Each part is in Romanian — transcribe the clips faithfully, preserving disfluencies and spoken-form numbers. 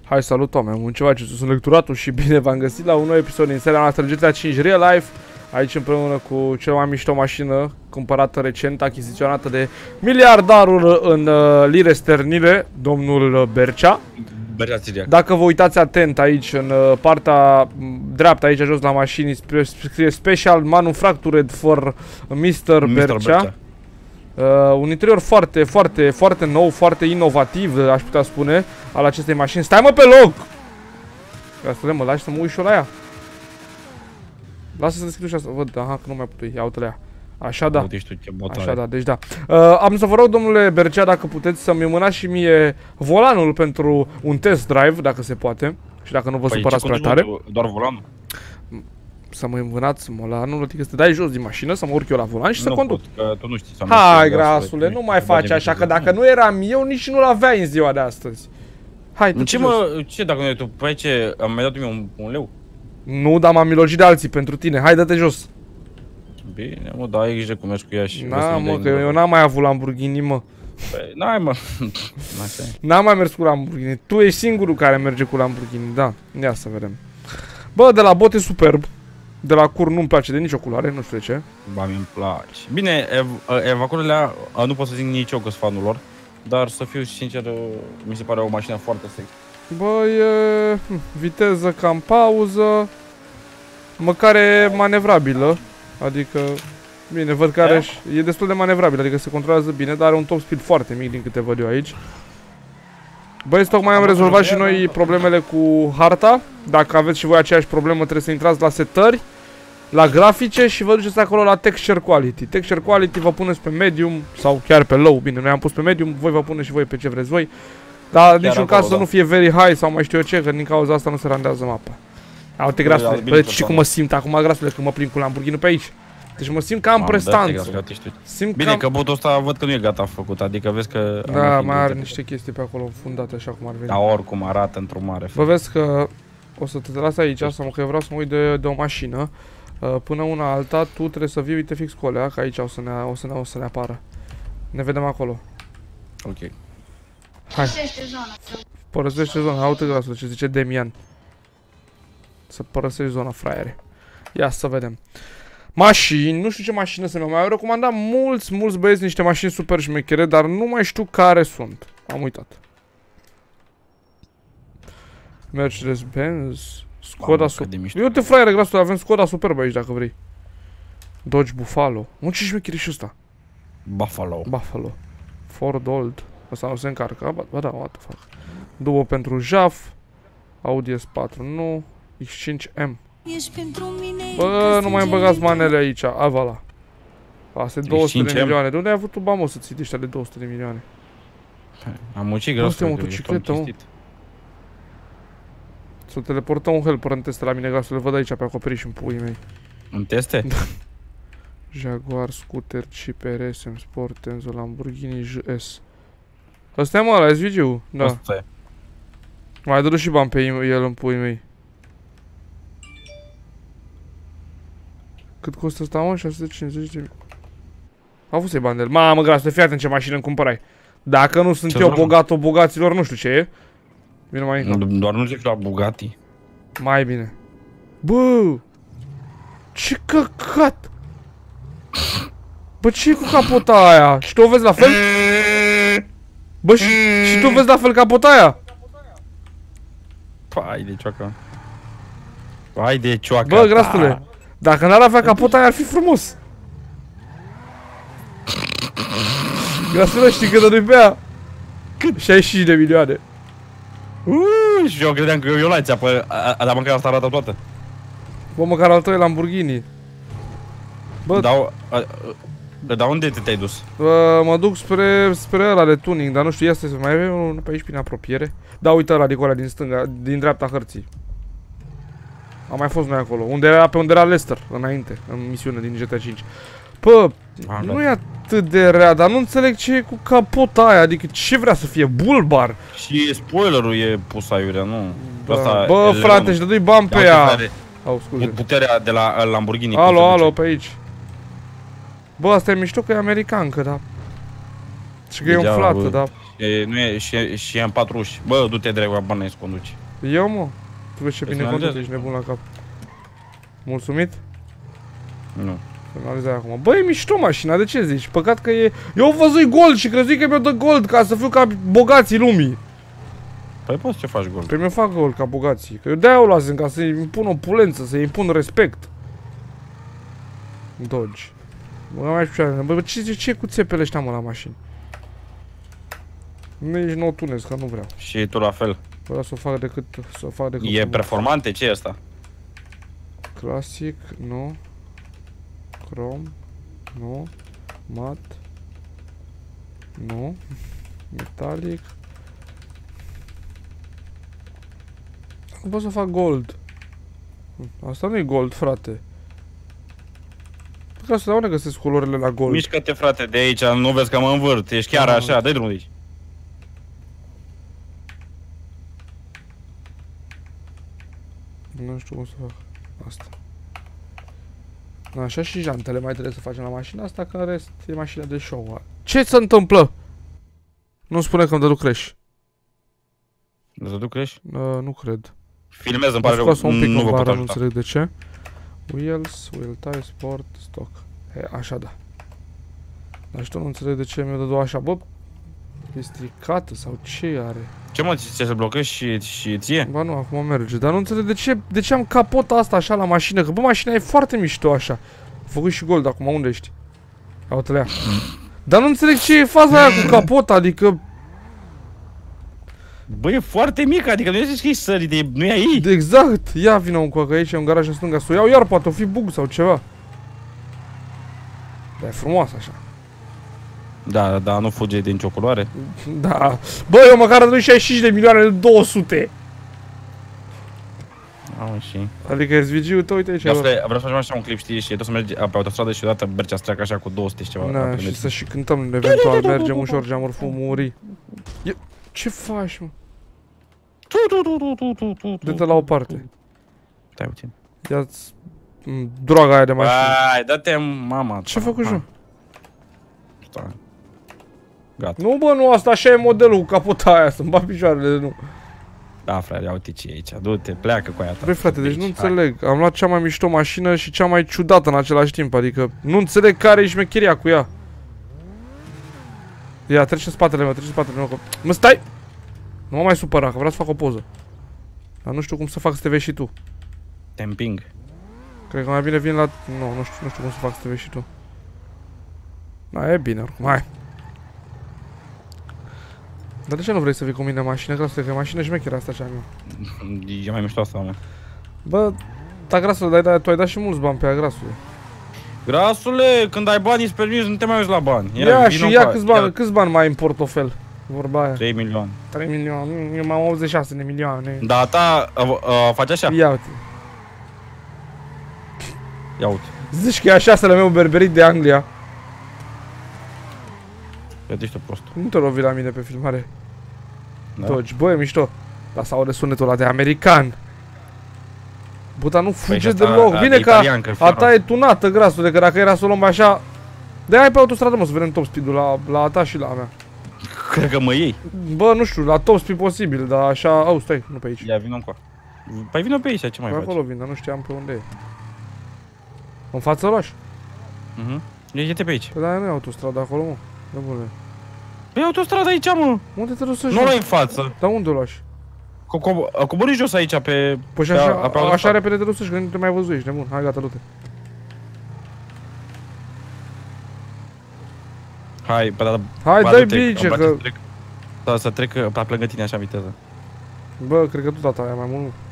Hai, salut, oameni, am ceva ce sunt lecturatul și bine v-am găsit la un nou episod din seria noastră G T A cinci Real Life. Aici împreună cu cea mai mișto mașină cumpărată recent, achiziționată de miliardarul în uh, lire sternile, domnul Bercea. Bercea. Dacă vă uitați atent aici, în uh, partea dreaptă, aici jos la mașini, scrie Special Manufactured for mister Bercea. Bercea. Uh, un interior foarte, foarte, foarte nou, foarte inovativ, aș putea spune, al acestei mașini. Stai mă pe loc! Ia să mă lași să mă uit și eu la ea. Lasă să deschid ușa asta, văd, aha, că nu mai putui, ia uite-le ea. Așa da, așa da, deci da. Uh, am să vă rog, domnule Bercea, dacă puteți să-mi mânați și mie volanul pentru un test drive, dacă se poate. Și dacă nu vă păi supărați prea tare. Doar volanul? Să mă învânați volanul, adică să te dai jos din mașină, să mă urc eu la volan și nu să conduc. Pot, că tu nu știi să Hai, grasule, nu mai faci așa, că dacă nu eram eu, nici nu l-aveai în ziua de astăzi. Hai, tu ce mă, ce dacă nu e tu? Păi ce, am mai dat tu mie un, un leu? Nu, dar m-am milogit de alții pentru tine, hai, dă-te jos. Bine, mă, dar ai grijă cum mergi cu ea și... Na, mă, că eu n-am mai avut Lamborghini, mă. Păi, n-ai, mă. N-am mai mers cu Lamborghini, tu ești singurul care merge cu Lamborghini, da, ia să vedem. Bă, de la bot e superb. De la cur nu-mi place de nicio culoare, nu știu de ce. Ba, mi-mi place. Bine, ev evacuările nu pot să zic nici eu că sunt fanul lor. Dar să fiu sincer, mi se pare o mașină foarte sexy. Bă, e... viteză ca în pauză. Măcar e manevrabilă. Adică... Bine, văd că are... E destul de manevrabilă, adică se controlează bine, dar are un top speed foarte mic din câte văd eu aici. Băieți, tocmai am rezolvat și noi problemele cu harta. Dacă aveți și voi aceeași problemă, trebuie să intrați la setări, la grafice și vă duceți acolo la Texture Quality. Texture Quality vă puneți pe Medium sau chiar pe Low. Bine, noi am pus pe Medium, voi vă puneți și voi pe ce vreți voi. Dar în niciun caz să nu fie very high sau mai știu eu ce, că din cauza asta nu se randează mapa. Uite, grasule, vedeți și cum mă simt acum, grasule, când mă prind cu Lamborghini pe aici. Deci mă simt ca în prestanță. Simt Bine, că botul ăsta văd că nu e gata făcut, adică vezi că... Da, mai are niște chestii pe acolo fundate așa cum ar veni. Dar oricum arată într-o mare. Vă vezi că o să te las aici, să mă, că eu vreau să mă uit de, de o mașină. Până una alta, tu trebuie să vii, uite fix cu alea, că aici o să ne, o să ne, o să ne apară. Ne vedem acolo. Ok. Hai. Părăsește zona, uite grasul, ce zice Demian. Să părăsești zona, fraiere. Ia să vedem. Mașini, nu știu ce mașină să mi-au mai recomandat mulți, mulți băieți niște mașini super șmechere, dar nu mai știu care sunt. Am uitat. Mercedes-Benz, Skoda Superb. Uite, fraiere, grasul, avem Skoda Superb aici dacă vrei. Dodge Buffalo. Mă, ce șmecher e și ăsta? Buffalo. Buffalo. Ford Old. Ăsta nu se încarcă, ba da, what the fuck. Duo pentru Jaf. Audi S patru, nu. X cinci M. Bă, nu mai băgați manele aici, avala. Asta e două sute de milioane. De unde ai avut tu bani, mă, să ții de ăștia de două sute de milioane? Am muncit greu. Asta e motocicletă, mă. Să teleportăm un helper în teste la mine, grasul, le văd aici pe acoperiș în puii mei. În teste? Jaguar, scooter, C P R, S M Sport, Tenzo, Lamborghini, J S. Ăsta e, mă, ăla e S V G-ul, da. Asta e. Mai dă și bani pe el în puii mei. Cât costă asta, mă? șase sute cincizeci de mii. A avut să-i bani de el. Mamă, grasul, fii atent ce mașină îmi cumpărai. Dacă nu sunt eu bogatul bogaților, nu știu ce e. Vino mai încă. Doar nu zic la Bugatti. Mai bine. Bă! Ce căcat! Bă, ce e cu capota aia? Și tu o vezi la fel? Bă, și, și tu vezi la fel capota aia? Hai de cioacă. Hai de cioacă. Bă, grasule, dacă n-ar avea capota aia ar fi frumos. Grasule, știi cât dă-i pe ea? Cât? șaizeci și cinci de milioane. Uuuu, și eu credeam că eu la țeapă, dar măcar asta arată toată. Bă, măcar al tău e Lamborghini. Bă, dau, dar unde te-ai dus? Bă, mă duc spre, spre ăla de tuning, dar nu știu, ia să mai avem unul pe aici prin apropiere. Da, uite ăla de acolo, din stânga, din dreapta hărții. Am mai fost noi acolo, unde era, pe unde era Lester, înainte, în misiune din G T A cinci. Bă, ah, nu da. E atât de rea, dar nu înțeleg ce e cu capota aia, adică ce vrea să fie, bulbar? Și spoilerul e pus aiurea, nu? Da. Asta, bă, frate, și dă-i bani pe ea. Au, scuze. Puterea de la Lamborghini. Alo, alo, pe aici. Bă, asta e mișto că e americancă, da. Și că e umflată, da. E, nu e, și, și e în patru uși. Bă, du-te drept la bani să conduci. Eu, mă. Tu vezi ce bine Personalizez. conduci, ești nebun la cap. Mulțumit? Nu. Finalizai acum. Bă, e mișto mașina, de ce zici? Păcat că e... Eu văzui gold și crezui că mi-o dă gold ca să fiu ca bogații lumii. Păi poți ce faci gol. Păi mi-o fac gold ca bogații. Că eu de-aia o lasem, ca să-i impun opulență, să-i impun respect. Dodge. Bă, mai știu. Bă, ce, ce e cu țepele ăștia, mă, la mașini? Nici nu o tunez, că nu vreau. Și tu la fel. Vreau să o fac decât... Să o fac decât... E performante? Ce e asta? Classic, nu. Chrome, nu. Mat, nu. Metallic. Nu pot să fac gold. Asta nu e gold, frate. Ca să dau ne găsesc culorile la gold. Mișcă-te, frate, de aici, nu vezi că mă învârt. Ești chiar Da. așa, dă-i drumul de aici. Nu știu cum să fac asta. Așa și jantele mai trebuie să facem la mașina asta, că în rest e mașina de show. Ce se întâmplă? Nu spune că îmi dă crash. Să duc crești? Uh, nu cred. Filmez, îmi pare rău, Scoasă un pic nu în vă pot bară, nu ajuta. înțeleg de ce. Wheels, wheel tie, sport, stock. E, așa da. Dar și tot nu înțeleg de ce mi-o dă două așa. Bă, e stricată sau ce are? Ce mă, ți se blochezi și, și ție? Ba nu, acum merge. Dar nu înțeleg de ce, de ce am capota asta așa la mașină. Că bă, mașina e foarte mișto așa. Am făcut și gold acum, unde ești? Ia uite-le ia. Dar nu înțeleg ce e faza aia cu capota, adică... Bă, e foarte mic, adică nu e zici că e sărit, e, nu e aici. Exact! Ia vină un coacă aici, în garaj în stânga, să o iau iar, poate o fi bug sau ceva. Dar e frumoasă așa. Da, da, nu fuge din nicio culoare. Da. Bă, eu măcar îmi șaizeci și cinci de milioane de două sute. Au și... Adică S V G-ul tău, uite aici. Vreau să, le, vreau să facem așa un clip, știi, și tot să mergi pe autostradă și odată Bercea să treacă așa cu două sute și ceva. Da, și să și cântăm, eventual mergem ușor, geamuri fumuri. E... Ce faci, mă? Dă-te la o parte. Stai puțin. Ia-ți m, droga aia de mașină. Ai, dă-te, mama. Ce-a făcut, Ju? Stai. Gata. Nu, bă, nu, asta așa e modelul cu capota aia, să-mi bat picioarele, nu. Da, frate, ia uite ce e aici. Du-te, pleacă cu aia ta. Băi, frate, deci Aici, nu hai. înțeleg. Am luat cea mai mișto mașină și cea mai ciudată în același timp, adică nu înțeleg care e șmecheria cu ea. Ia, trece în spatele meu, trece în spatele meu. Că... Mă, stai! Nu mă mai supăra, că vreau să fac o poză. Dar nu știu cum să fac să te vezi și tu. Te împing. Cred că mai bine vin la... Nu, nu știu, nu știu cum să fac să te vezi și tu. Da, e bine oricum, hai. Dar de ce nu vrei să vii cu mine în mașină? Grasule, că e mașină șmecheră asta cea mea. E mai mișto asta, mea. Bă, da, grasule, dai, tu ai dat și mulți bani pe ea, grasule. Grasule, când ai bani, îți permiți, nu te mai uiți la bani. Ia, ia și ia cu- câți bani, ia câți bani mai ai în portofel? Vorba aia. trei milioane. trei milioane, eu m-am optzeci și șase de milioane. Da, ta a, a, face așa. Ia uite. Ia uite. Zici că e a șaselea meu berberit de Anglia. Ești tu prost. Nu te lovi la mine pe filmare. Da? Dodge, bă, e mișto. Dar s-aude sunetul ăla de american. Bă, dar nu Păi fuge și asta deloc. de Bine că italian, că a ta e tunată, grasule, că dacă era să o luăm așa... De-aia hai pe autostradă, mă, să vedem top speed-ul la, la a ta și la a mea. Cred că mă iei. Bă, nu știu, la top speed posibil, dar așa... Au, stai, nu pe aici. Ia, vină încoa. Păi vină pe aici, ce mai Pe faci? acolo vin, dar nu știam pe unde e. În față roșu. Mhm. Ieși-te pe aici. Păi da, nu e autostradă acolo, mă. De bune. Păi autostrada aici, mă. Unde te duci să Nu la în față. Dar unde o lași? Co co Cobori jos aici pe... Păi și pe- așa, pe a, autostradă. așa repede te duci că nu te mai văzui, ești nebun. Hai, gata, du-te. Hai, pe da, Hai, ba, dai du-te, bice, îmi place că... să trec- Da, să trec uh, pe lângă tine așa în viteză. Bă, cred că tu tata aia mai mult nu.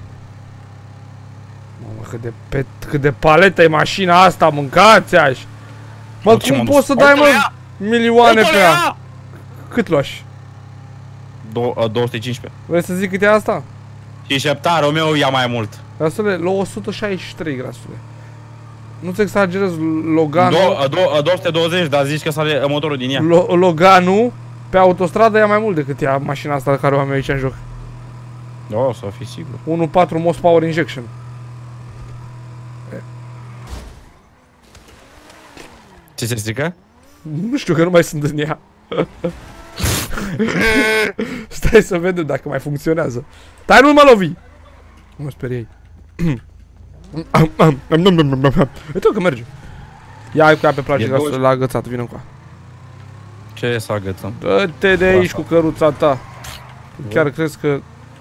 Mamă, cât de, pe, cât de paletă e mașina asta, mâncați aș. Mă, Bă, ce cum m-am poți dus? să dai, Uite-le mă, ea! milioane pe Uite-le ea? ea! Cât lași? Do- uh, două sute cincisprezece. Vrei să zic cât e asta? Și șeptarul meu ia mai mult. Grasule, la o sută șaizeci și trei, grasule. Nu-ți exagerez, Loganul... Do- uh, do- uh, două sute douăzeci, dar zici că sare uh, motorul din ea. Lo Loganul pe autostradă ia mai mult decât ia mașina asta care o am eu aici în joc. O, să fii sigur. unu virgulă patru Most Power Injection. Ce se strică? Nu știu că nu mai sunt în ea. Stai să vedem dacă mai funcționează. Stai, nu mă lovi! Nu mă speriei. Uite că merge. Ia ai cu ea pe plajă, ca l-a agățat, vină cu ea. Ce să agățăm? Dă-te de aici cu căruța ta. Chiar crezi că...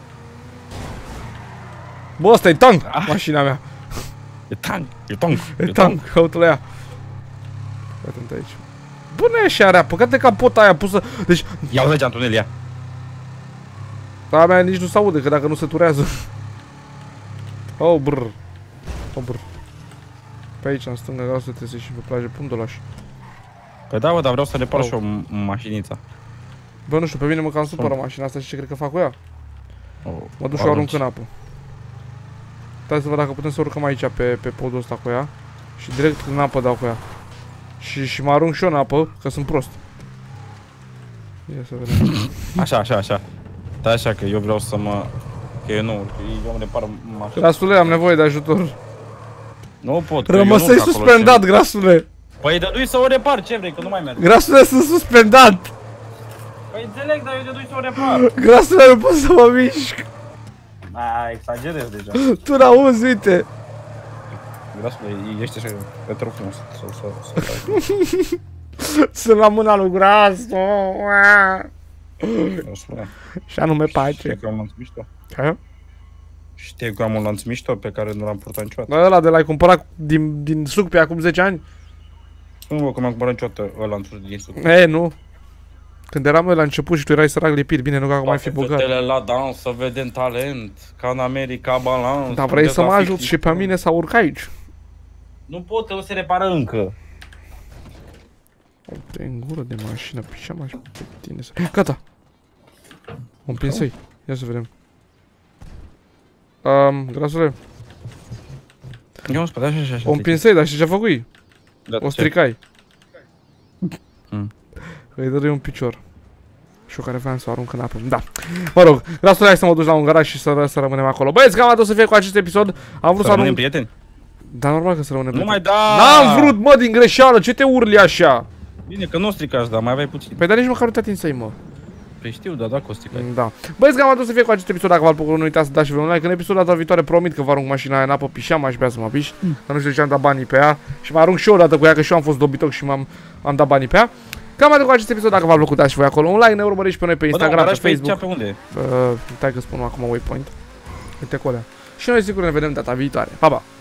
Bă, ăsta e tank, mașina mea. E tank, e tank, e tank, caută-l ea. Atent aici. Bă, nu e așa rea, păcate capota aia pusă... Deci... Ia uite geantul, ia. Da, mea nici nu s-aude, că dacă nu se turează. Oh, brr. Oh, brr. Pe aici, în stânga, vreau să te să ieșim pe plajă, pun dolași. Păi da, bă, dar vreau să repar și o mașinița. Bă, nu știu, pe mine mă cam supără mașina asta și ce cred că fac cu ea? Mă duc și o arunc în apă. Stai să văd dacă putem să urcăm aici pe, pe podul ăsta cu ea. Și direct în apă dau cu ea. Și, și mă arunc și eu în apă, că sunt prost. Ia să vedem. Așa, așa, așa. Da, așa că eu vreau să mă... Că eu nu urc, eu îmi repar mașina. Grasule, am nevoie de ajutor. Nu pot, că Rămăsei suspendat, grasule. Păi dădui să o repar, ce vrei, că nu mai merg. Grasule, sunt suspendat. Păi înțeleg, dar eu dădui să o repar. Grasule, nu pot să mă mișc. A, exagerez deja. Tu n-auzi, uite. Grasule, ești așa, e trop frumos să să Sunt la mâna lui Grasu. Grasule. Și anume pace. Știi că am un lanț mișto? Ce? Știi că am un lanț mișto pe care nu l-am purtat niciodată. Dar ăla de l-ai cumpărat din, din suc pe acum zece ani? Nu văd că mi-am cumpărat niciodată lanțuri din suc. E, nu. Când eram noi la început și tu erai sărac lipit, bine, nu că acum mai fi bogat. Fetele la dans, să vedem talent, ca în America, balans. Dar vrei să mă ajut și pe mine să urc aici? Nu pot, că nu se repară încă. Te în gură de mașină, pișam așa pe tine să... Gata! O împinsei, ia să vedem. Um, Grasule. Eu mă spate așa și așa. O împinsei, dar știi ce-a făcut? O stricai. Mm. Îi dădui un picior. Și eu care vreau să o arunc în apă. Da. Mă rog, Grasule, hai să mă duci la un garaj și să, să rămânem acolo. Băieți, cam atât o să fie cu acest episod. Am vrut să, să arunc... prieteni? Da, normal că să rămânem Nu prieteni. mai da! N-am vrut, mă, din greșeală, ce te urli așa? Bine, că nu o stricați, dar mai aveai puțin. Păi dar nici măcar nu te atinsei, mă. Păi știu, dar dacă o stricai. Da. Băieți, cam atât să fie cu acest episod. Dacă v-a plăcut, nu uitați să dați și un like. În episodul data viitoare promit că vă arunc mașina aia în apă. Pișeam, aș vrea să mă piș. Mm. Dar nu știu ce am dat banii pe ea. Și mă arunc și eu odată cu ea, că și eu am fost dobitoc și m-am am dat banii pe ea. Cam atât cu acest episod. Dacă v-a plăcut, dați și voi acolo un like. Ne urmăriți pe noi pe Instagram, Bă, da, pe Facebook. pe unde? Uh, stai că spun acum waypoint. Uite acolo. Și noi sigur ne vedem data viitoare. Pa, pa!